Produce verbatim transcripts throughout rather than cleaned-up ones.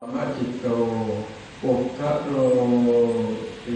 มัจจิโตปุคคะโลติ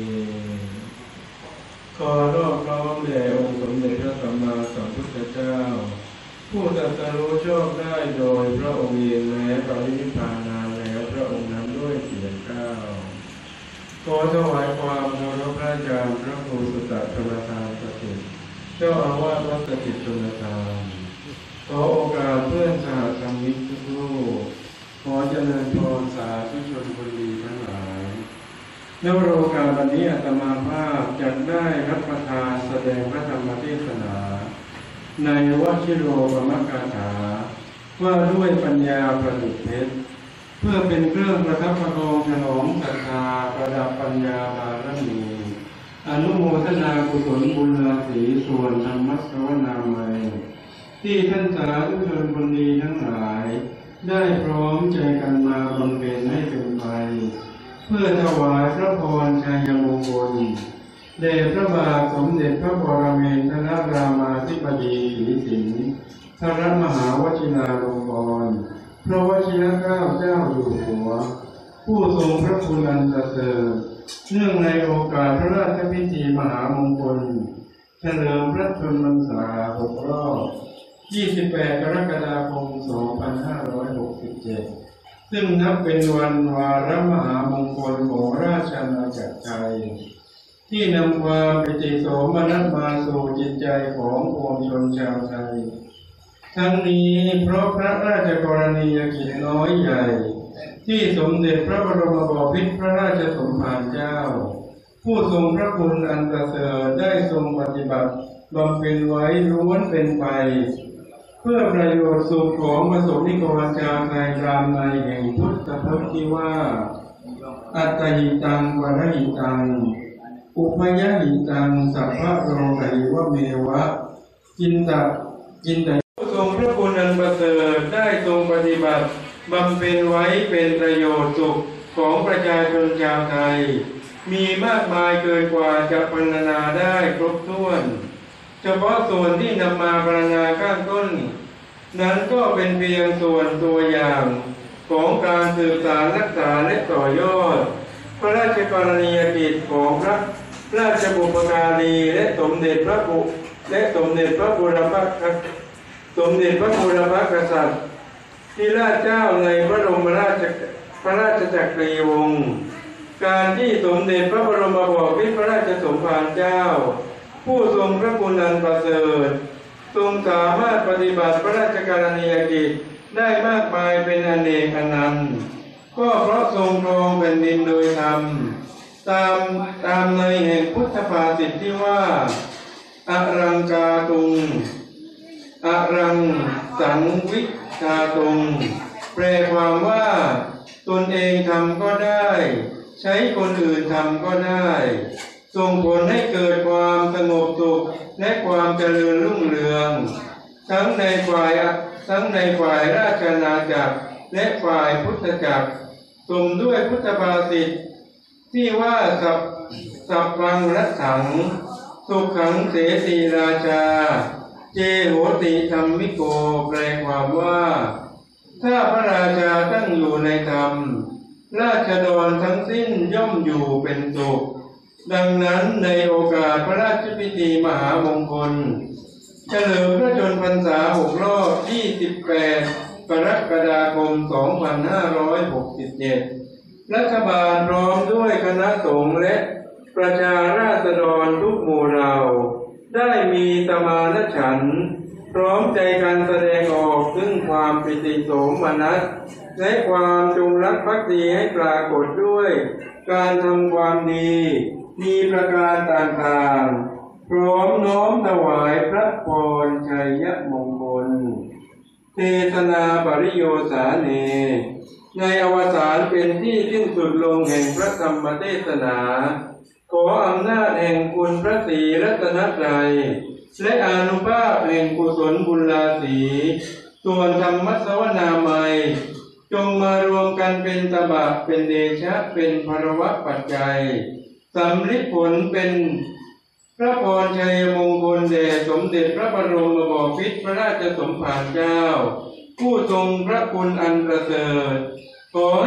ขอรอบน้อมแด่องค์สมเด็จพระสัมมาสัมพุทธเจ้าผู้ตรัสรู้ชอบได้โดยพระองค์เองแม้ปรินิพพานนานแล้วพระองค์นั้นด้วยเสียงเกล้าขอถวายความเคารพพระอาจารย์พระครูสุตตะชลทานสถิตเจ้าอาวาสวัดสถิตชลทานขอโอกาสเพื่อนสหธรรมิกทุกรูปขอเจริญพรสาธุชนคนดีทั้งหลายในโอกาสวันนี้อาตมาภาพจัดได้รับประทานแสดงพระธรรมเทศนาในวชิโรปมกถาว่าด้วยปัญญาประดุจเพชรเพื่อเป็นเครื่องประทับประคองฉลองศรัทธาประดับปัญญาบารมีอนุโมทนากุศลบุญราศีส่วนธรรมสวนามัยที่ท่านสาธุชนคนดีทั้งหลายได้พร้อมใจกันมาบำเพ็ญให้เป็นไปเพื่อถวายพระพรชัยมงคลแด่พระบาทสมเด็จพระปรเมนทรรามาธิบดีศรีสิงห์พระมหาวชิราลงกรณ์พระวชิรเกล้าเจ้าอยู่หัวผู้ทรงพระคุณอันประเสริฐเนื่องในโอกาสพระราชพิธีมหามงคลเฉลิมพระชนมพรรษาหกรอบยี่สิบแปดกรกฎาคมสองพันห้าร้อยหกสิบเจ็ดซึ่งนับเป็นวันวาระมหามงคลของราชอาณาจักรไทยที่นำความปิติโสมนัสมาสู่จิตใจของปวงชนชาวไทยทั้งนี้เพราะพระราชกรณียกิจน้อยใหญ่ที่สมเด็จพระบรมบพิตรพระราชสมภารเจ้าผู้ทรงพระคุณอันประเสริฐได้ทรงปฏิบัติบำเพ็ญไว้ล้วนเป็นไปเพื่อประโยชน์สุขของประสบนิกรชาวไทยตามในแห่งพุทธพจน์ที่ว่าอัตติตังวรหิตังอุปยหิตังสัพพะโรไกวะเมวะจินตะจินตะผู้ทรงพระคุณอันประเสริฐได้ทรงปฏิบัติบำเพ็ญไว้เป็นประโยชน์สุขของประชาชนชาวไทยมีมากมายเกินกว่าจะพรรณนาได้ครบถ้วนเฉพาะส่วนที่นำมาพรรณนาข้างต้นนั้นก็เป็นเพียงส่วนตัวอย่างของการสืบสานรักษาและต่อยอดพระราชกรณียกิจของพระราชบุพการีและสมเด็จพระบุและสมเด็จพระบูรพสมเด็จพระบูรพกษัตริย์ที่ราชเจ้าในพระบรมราชพระราชจักรีวงศ์การที่สมเด็จพระบรมบพิตรพระราชสมภารเจ้าผู้ทรงพระคุณอันประเสริฐทรงสามารถปฏิบัติพระราชกรณียกิจได้มากมายเป็นอเนกอนันต์ก็เพราะทรงครองแผ่นดินโดยธรรมตามตามในแห่งพุทธภาษิตที่ว่าอรังกาตุงอรังสังวิชาตุงแปลความว่าตนเองทำก็ได้ใช้คนอื่นทำก็ได้ส่งผลให้เกิดความสงบสุขและความเจริญรุ่งเรืองทั้งในฝ่ายทั้งในฝ่ายราชอาณาจักรและฝ่ายพุทธจักรสมด้วยพุทธภาษิตที่ว่าสัพสัพพังรัตถังสุขังเสสีราชาเจโหติธรรมิโกแปลความว่าถ้าพระราชาตั้งอยู่ในธรรมราษฎรทั้งสิ้นย่อมอยู่เป็นสุขดังนั้นในโอกาสพระราชพิธีมหามงคลเฉลิมพระชนมพรรษาหกรอบยี่สิบแปดกรกฎาคมสองพันห้าร้อยหกสิบเจ็ดรัฐบาลพร้อมด้วยคณะสงฆ์และประชาราษฎรทุกหมู่เหล่าได้มีสมานฉันท์พร้อมใจกันแสดงออกถึงความปิติโสมนัสและความจงรักภักดีให้ปรากฏด้วยการทำความดีมีประการต่างๆพร้อมน้อมถวายพระพรชัยมงคลเทศนาปริโยสาเนในอวสานเป็นที่สิ้นสุดลงแห่งพระธรรมเทศนาขออำนาจแห่งคุณพระศรีรัตนตรัยและอานุภาพแห่งกุศลบุญราศีส่วนธรรมสวนามัยจงมารวมกันเป็นตบะเป็นเดชะเป็นภรวะปัจจัยสำลิดผลเป็นพระพรชัยมงคลแด่สมเด็จพระบรมบพิตรพระราชสมภารเจ้าผู้ทรงพระคุณอันประเสริฐขอให้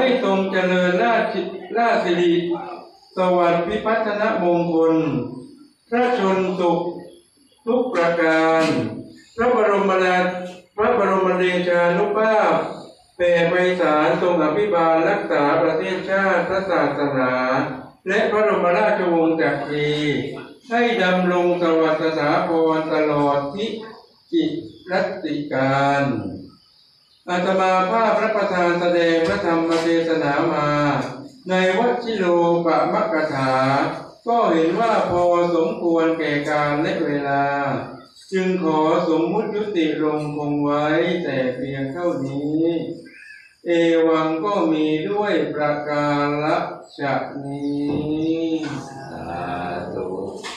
ให้ทรงเจริญราชราชสิริสวัสดิ์พิพัฒนมงคลพระชนสุขทุกประการพระบรมราชพระบรมเดชานุภาพแผ่ไพศาลทรงอภิบาลรักษาประเทศชาติพระศาสนาและพระบรมราชวงศ์จักรีให้ดำรงสวัสดิสถาพรตลอดทิจิรัตติการอาตมาภาพพระประธานแสดงพระธรรมเทศนามาในวชิโรปมกถาก็เห็นว่าพอสมควรแก่กาลและเวลาจึงขอสมมุติยุติลงคงไว้แต่เพียงเท่านี้เอวังก็มีด้วยประการละชนี้